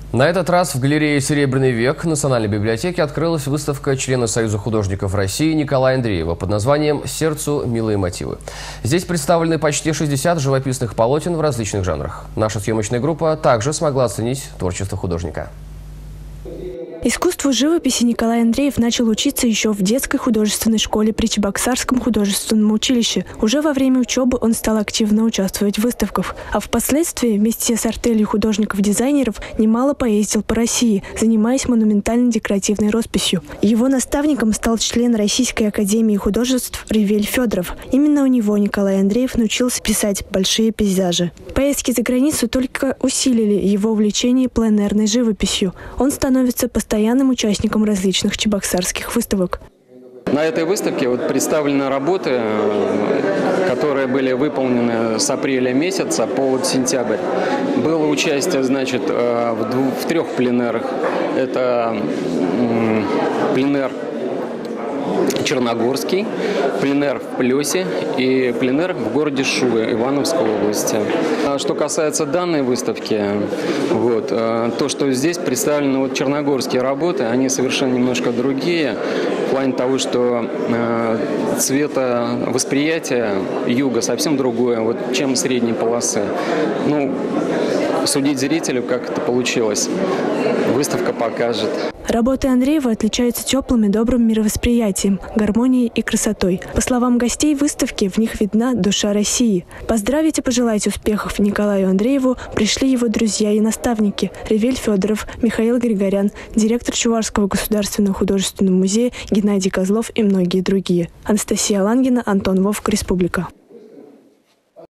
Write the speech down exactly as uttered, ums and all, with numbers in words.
На этот раз в галерее «Серебряный век» Национальной библиотеки открылась выставка члена Союза художников России Николая Андреева под названием «Сердцу милые мотивы». Здесь представлены почти шестьдесят живописных полотен в различных жанрах. Наша съемочная группа также смогла оценить творчество художника. Искусству живописи Николай Андреев начал учиться еще в детской художественной школе при Чебоксарском художественном училище. Уже во время учебы он стал активно участвовать в выставках, а впоследствии вместе с артелью художников-дизайнеров немало поездил по России, занимаясь монументально-декоративной росписью. Его наставником стал член Российской академии художеств Ревель Федоров. Именно у него Николай Андреев научился писать большие пейзажи. Поездки за границу только усилили его увлечение пленэрной живописью. Он становится постоянным постоянным участником различных чебоксарских выставок. На этой выставке вот представлены работы, которые были выполнены с апреля месяца по вот сентябрь. Было участие, значит, в, двух, в трех пленэрах. Это пленэр Черногорский, пленэр в Плесе и пленэр в городе Шуя Ивановской области. Что касается данной выставки, вот, то, что здесь представлены вот черногорские работы, они совершенно немножко другие, в плане того, что э, цветовосприятие юга совсем другое, вот, чем средней полосы. Ну, судить зрителю, как это получилось, выставка покажет. Работы Андреева отличаются теплым и добрым мировосприятием, гармонией и красотой. По словам гостей выставки, в них видна душа России. Поздравить и пожелать успехов Николаю Андрееву пришли его друзья и наставники Ревель Федоров, Михаил Григорян, директор Чувашского государственного художественного музея Геннадий Козлов и многие другие. Анастасия Лангина, Антон Вовк, Республика.